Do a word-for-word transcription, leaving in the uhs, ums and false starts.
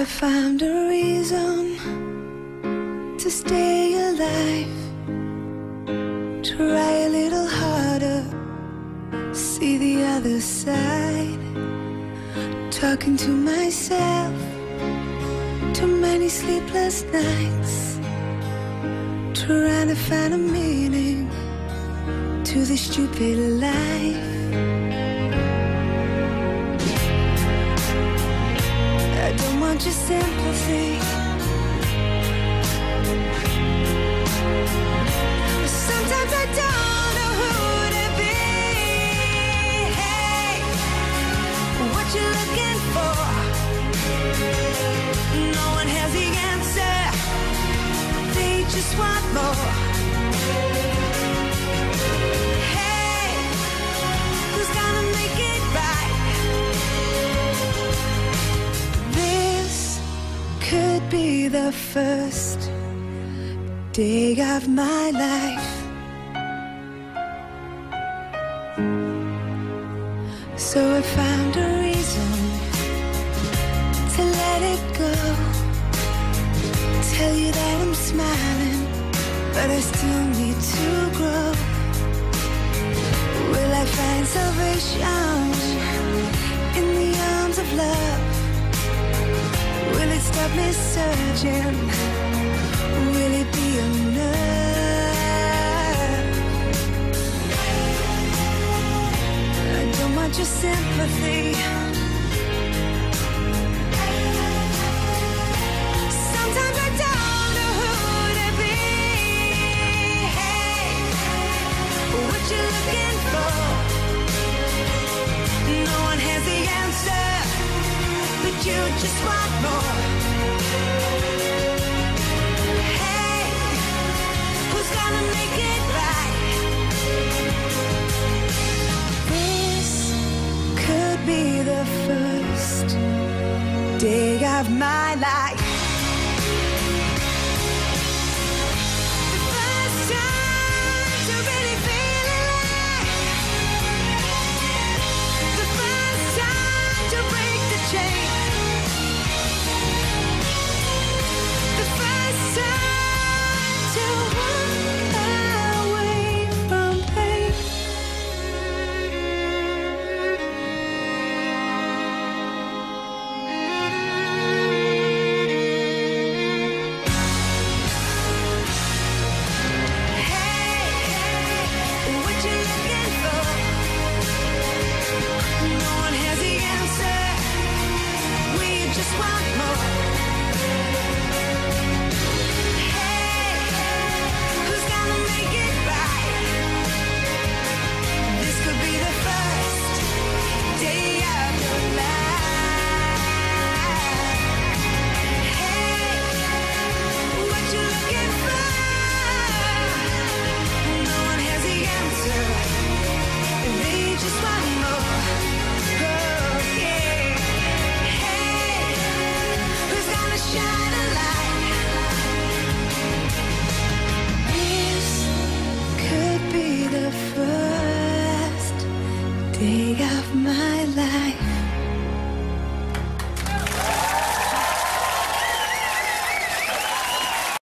found a reason to stay alive. Try a little harder, see the other side. Talking to myself, too many sleepless nights, trying to find a meaning to this stupid life. I don't want your sympathy. Sometimes I don't know who to be. Hey, what you looking for? No one has the answer. They just want more. Hey, who's gonna make it right? This could be the first day of my life. So I found a reason to let it go. Tell you that I'm smiling, but I still need to grow. Will I find salvation in the arms of love? Will it stop me searching? Will it be enough? I don't want your sympathy. Sometimes I don't know who to be. Hey, what you looking for? No one has the answer, but you just want more. Hey, who's gonna make it right? This could be the first day of my life.